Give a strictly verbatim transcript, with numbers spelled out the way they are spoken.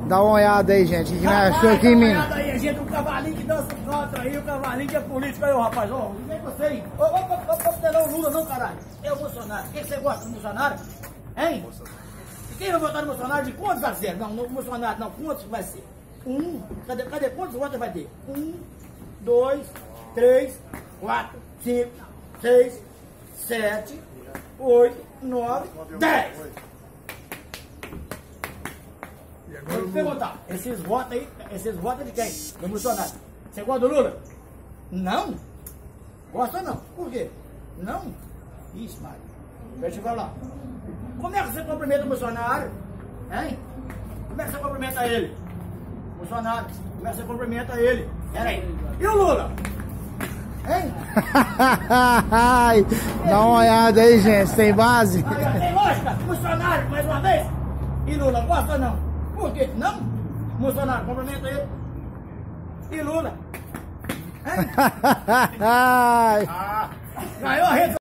Dá uma olhada aí, gente. O que nós achou aqui em Minas? Dá uma olhada aí, gente. O cavalinho que dança contra aí, o cavalinho que é político aí, ô rapaz. Ó, nem você aí. Ô, ô, ô, ô, não, Lula não, caralho. É o Bolsonaro. O que você gosta do Bolsonaro? Hein? E quem vai votar no Bolsonaro de quantos a zero? Não, no Bolsonaro não. Quantos vai ser? Um. Cadê, cadê? Quantos votos vai ter? Um, dois, três, quatro, cinco, seis, sete, oito, nove, dez. Vou te perguntar, esses votos aí, esses votos de quem? Do Bolsonaro. Você gosta do Lula? Não? Gosta não? Por quê? Não? Ixi, Mário. Deixa eu falar. Como é que você cumprimenta o Bolsonaro? Hein? Como é que você cumprimenta ele? Bolsonaro, como é que você cumprimenta ele? Pera aí. E o Lula? Hein? Dá uma olhada aí, gente. Tem base? Aí, tem lógica? Bolsonaro, mais uma vez? E Lula, gosta ou não? Por que não? Bolsonaro, cumprimenta ele. E Lula? Hein? Ah, ganhou a rede.